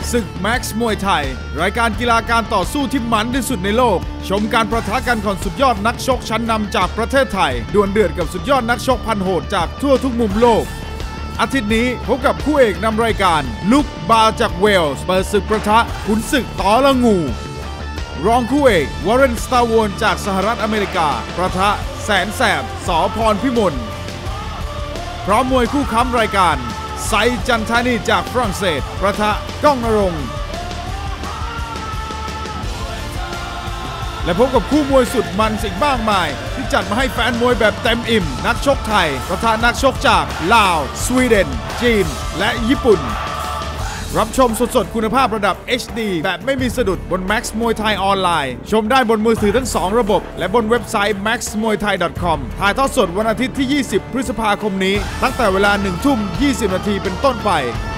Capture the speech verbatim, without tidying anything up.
ศึกแม็กซ์มวยไทยรายการกีฬาการต่อสู้ที่มันที่สุดในโลกชมการประทะกันของสุดยอดนักชกชั้นนำจากประเทศไทยดวลเดือดกับสุดยอดนักชกพันโหดจากทั่วทุกมุมโลกอาทิตย์นี้พบกับคู่เอกนำรายการลุคบาจากเวลส์เปิดศึกประทะขุนศึกตอละงูรองคู่เอกวอร์เรนสตาร์วอนจากสหรัฐอเมริกาประทะแสนแสบสอพรพิมลพร้อมมวยคู่ค้ำรายการไซจันทานีจากฝรั่งเศสประทะก้องนรงค์และพบกับคู่มวยสุดมันอีกมากมายที่จัดมาให้แฟนมวยแบบเต็มอิ่มนักชกไทยประทะนักชกจากลาวสวีเดนจีนและญี่ปุ่นรับชมสดๆคุณภาพระดับ เอช ดี แบบไม่มีสะดุดบน Max มวยไทยออนไลน์ชมได้บนมือถือทั้งสองระบบและบนเว็บไซต์ แม็กซ์มวยไทย ดอท คอม ถ่ายทอดสดวันอาทิตย์ที่ยี่สิบพฤษภาคมนี้ตั้งแต่เวลาหนึ่งทุ่มยี่สิบนาทีเป็นต้นไป